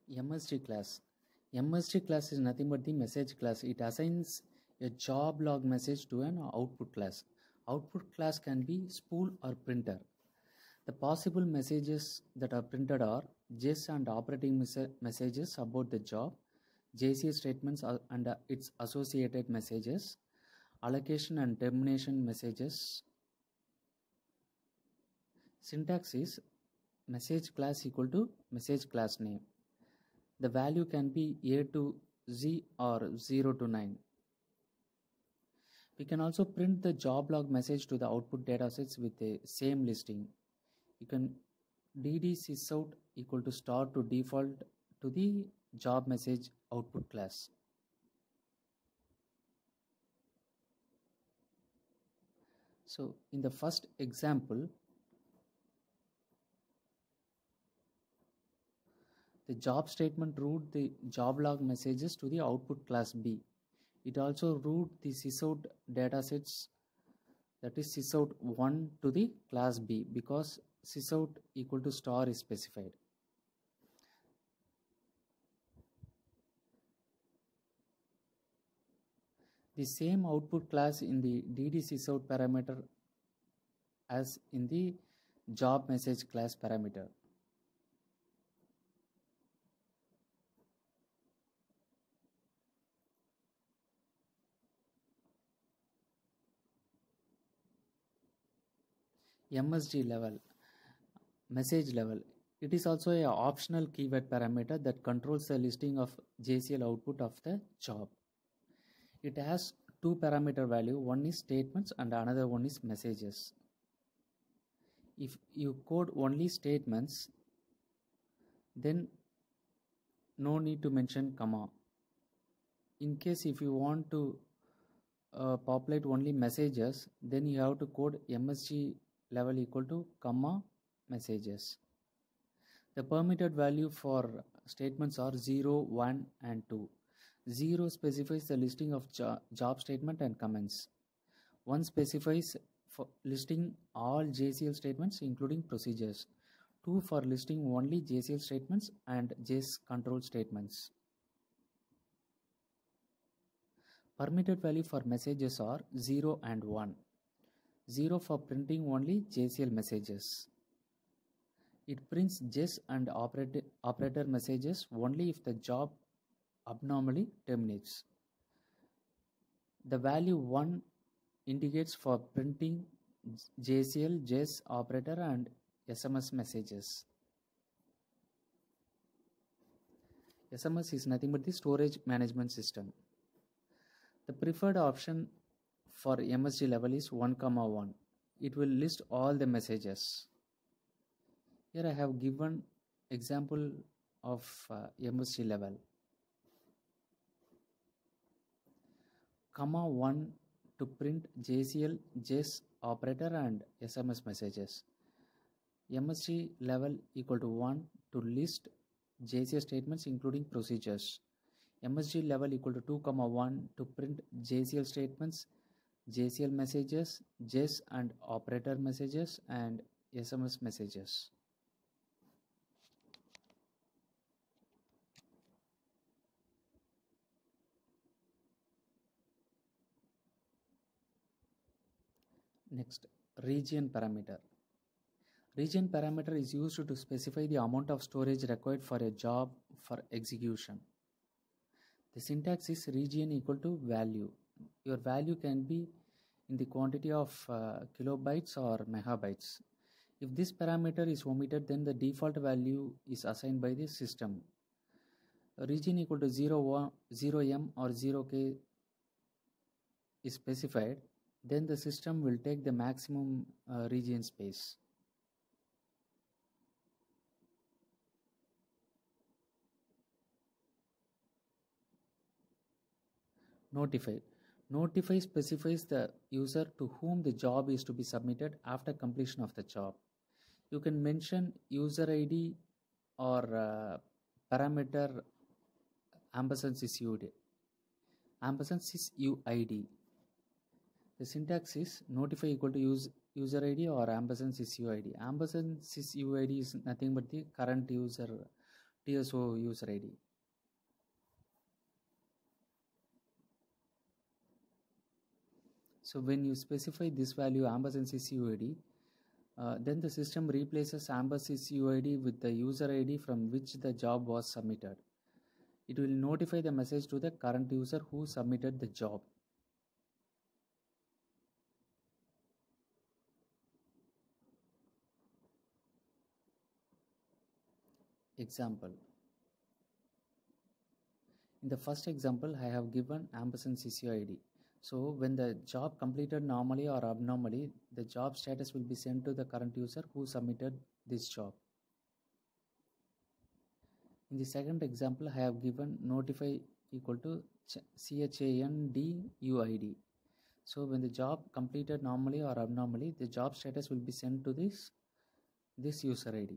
MSG class. MSG class is nothing but the message class. It assigns a job log message to an output class. Output class can be spool or printer. The possible messages that are printed are JS and operating messages about the job, JCL statements and its associated messages, allocation and termination messages. Syntax is message class equal to message class name. The value can be A to Z or 0 to 9. We can also print the job log message to the output datasets with the same listing. You can dd sysout equal to star to default to the job message output class. So in the first example, the job statement route the job log messages to the output class B. It also route the sysout datasets, that is sysout 1 to the class B, because sysout equal to star is specified. The same output class in the dd sysout parameter as in the job message class parameter. MSG level, message level. It is also an optional keyword parameter that controls the listing of JCL output of the job. It has two parameter value, one is statements and another one is messages. If you code only statements, then no need to mention comma. In case if you want to populate only messages, then you have to code MSG level equal to comma messages. The permitted value for statements are 0, 1 and 2. 0 specifies the listing of job statement and comments. 1 specifies for listing all JCL statements including procedures. 2 for listing only JCL statements and JS control statements. Permitted value for messages are 0 and 1. 0 for printing only JCL messages. It prints JS and operator messages only if the job abnormally terminates. The value 1 indicates for printing JCL, JS, operator and SMS messages. SMS is nothing but the storage management system. The preferred option for MSG level is 1, 1. It will list all the messages. Here I have given example of MSG level. Comma 1 to print JCL, JS, operator and SMS messages. MSG level equal to 1 to list JCL statements including procedures. MSG level equal to 2, 1 to print JCL statements, JCL messages, JS and operator messages and SMS messages. Next, region parameter. Region parameter is used to specify the amount of storage required for a job for execution. The syntax is region equal to value. Your value can be in the quantity of kilobytes or megabytes. If this parameter is omitted, then the default value is assigned by the system. Region equal to 0M or 0K is specified, then the system will take the maximum region space. Notify. Notify specifies the user to whom the job is to be submitted after completion of the job. You can mention user ID or parameter &sysuid. &sysuid. The syntax is notify equal to user ID or &sysuid. &sysuid is nothing but the current user TSO user ID. So when you specify this value &CCUID, then the system replaces &CCUID with the user ID from which the job was submitted. It will notify the message to the current user who submitted the job. Example. In the first example, I have given &CCUID. So when the job completed normally or abnormally, the job status will be sent to the current user who submitted this job. In the second example, I have given notify equal to CHANDUID. So when the job completed normally or abnormally, the job status will be sent to this user ID.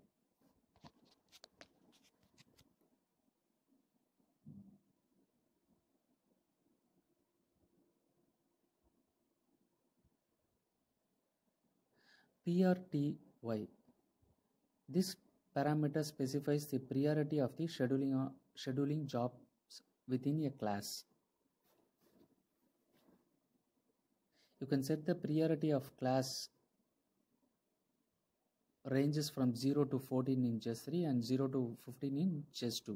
PRTY. This parameter specifies the priority of the scheduling jobs within a class. You can set the priority of class ranges from 0 to 14 in JS3 and 0 to 15 in JS2.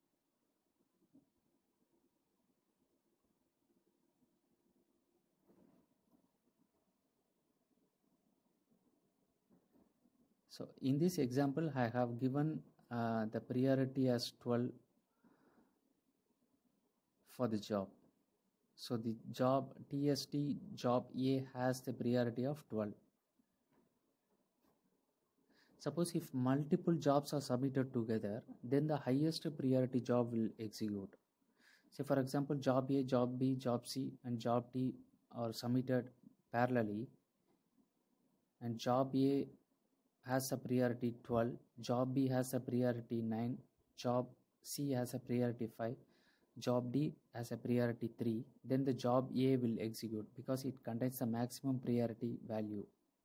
So in this example, I have given the priority as 12 for the job. So the job TST job A has the priority of 12. Suppose if multiple jobs are submitted together, then the highest priority job will execute. Say for example, job A, job B, job C and job D are submitted parallelly, and job A has a priority 12, job B has a priority 9, job C has a priority 5, job D has a priority 3, then the job A will execute because it contains the maximum priority value.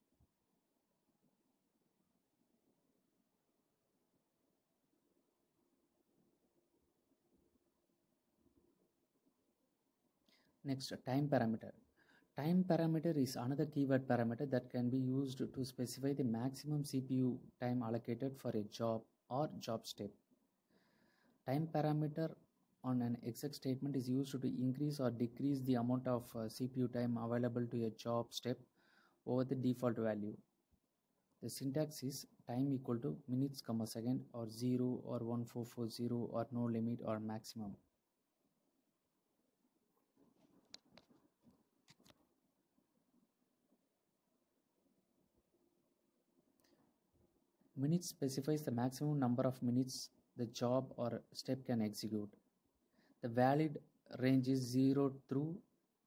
Next, time parameter. Time parameter is another keyword parameter that can be used to specify the maximum CPU time allocated for a job or job step. Time parameter on an exec statement is used to increase or decrease the amount of CPU time available to a job step over the default value. The syntax is time equal to minutes, second, or 0 or 1440 or no limit or maximum. Minutes specifies the maximum number of minutes the job or step can execute. The valid range is 0 through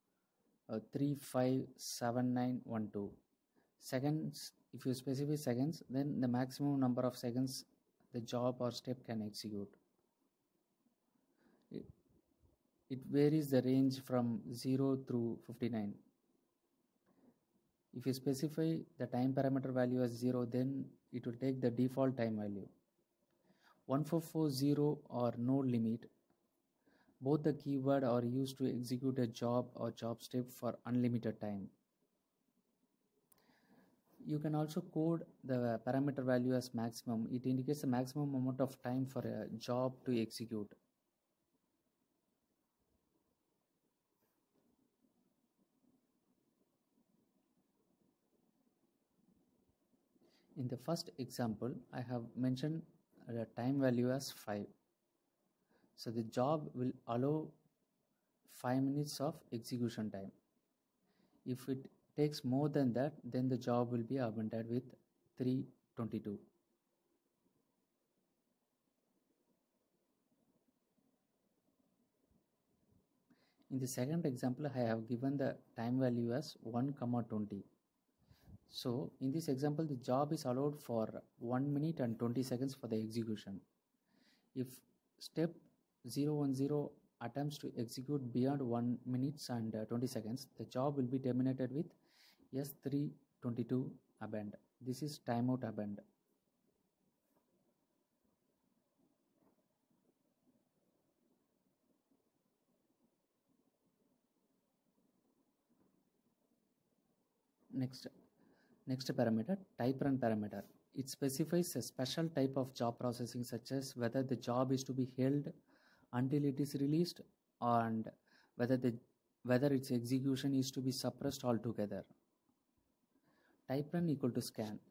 357912. Seconds, if you specify seconds, then the maximum number of seconds the job or step can execute. It varies the range from 0 through 59. If you specify the time parameter value as 0, then it will take the default time value. 1440 or no limit. Both the keyword are used to execute a job or job step for unlimited time. You can also code the parameter value as maximum. It indicates the maximum amount of time for a job to execute. In the first example, I have mentioned the time value as 5. So the job will allow 5 minutes of execution time. If it takes more than that, then the job will be abandoned with 3:22. In the second example, I have given the time value as 1:20. So in this example, the job is allowed for 1 minute and 20 seconds for the execution. If step 010 attempts to execute beyond 1 minute and 20 seconds, the job will be terminated with S3:22 abandon. This is timeout abandon. Next parameter, TYPRUN parameter. It specifies a special type of job processing, such as whether the job is to be held until it is released and whether its execution is to be suppressed altogether. TYPRUN equal to scan.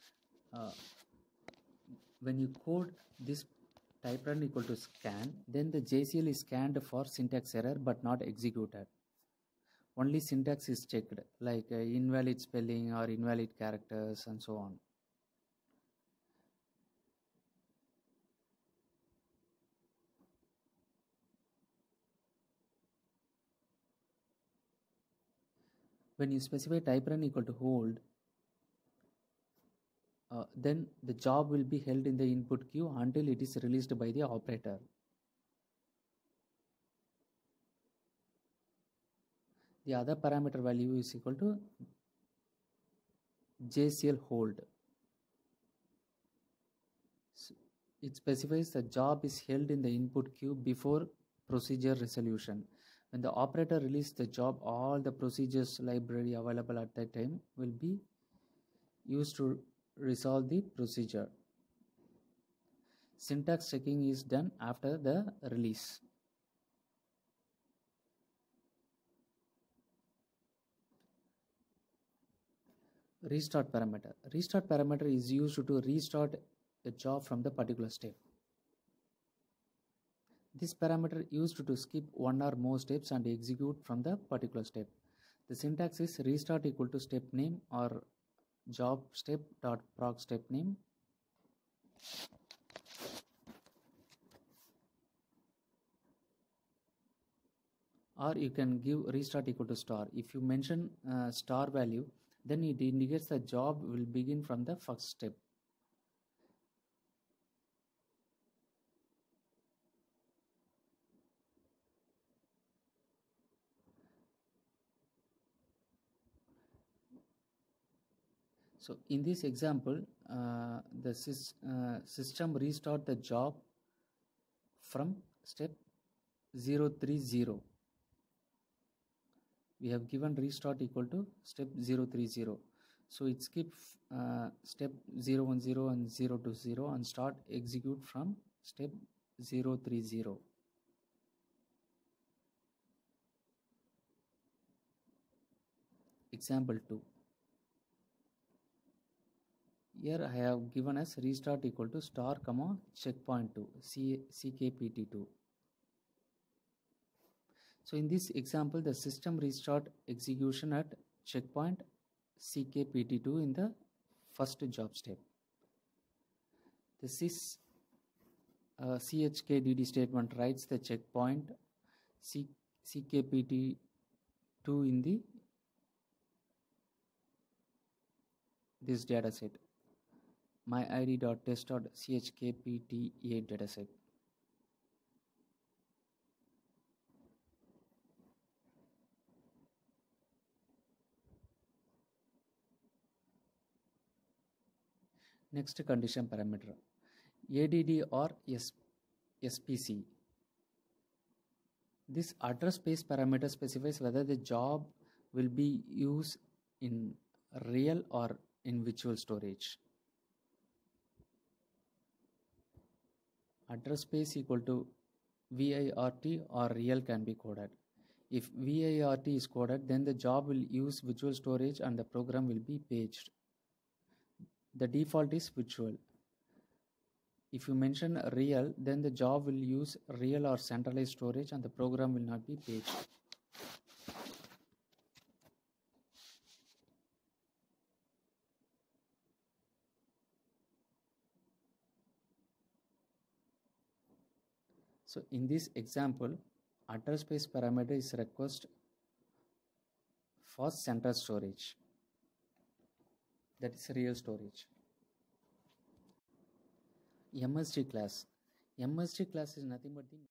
When you code this TYPRUN equal to scan, then the JCL is scanned for syntax error but not executed. Only syntax is checked, like invalid spelling or invalid characters and so on. When you specify TYPRUN equal to hold, then the job will be held in the input queue until it is released by the operator. The other parameter value is equal to JCL hold. So it specifies the job is held in the input queue before procedure resolution. When the operator releases the job, all the procedures library available at that time will be used to resolve the procedure. Syntax checking is done after the release. Restart parameter. Restart parameter is used to restart a job from the particular step. This parameter used to skip one or more steps and execute from the particular step. The syntax is restart equal to step name or job step dot proc step name. Or you can give restart equal to star. If you mention star value, then it indicates the job will begin from the first step. So in this example, the system restart the job from step 030. We have given restart equal to step 030. So it skips step 010 and 020 and start execute from step 030. Example 2. Here I have given as restart equal to star comma checkpoint 2 CKPT2. So in this example, the system restart execution at checkpoint CKPT2 in the first job step. The chkdd statement writes the checkpoint CKPT2 in this dataset, myid.test.chkpta dataset. Next condition parameter, ADD or SPC. This address space parameter specifies whether the job will be used in real or in virtual storage. Address space equal to VIRT or real can be coded. If VIRT is coded, then the job will use virtual storage and the program will be paged. The default is virtual. If you mention real, then the job will use real or centralized storage and the program will not be paged. So in this example, address space parameter is request for central storage, that is real storage. MSG class. MSG class is nothing but the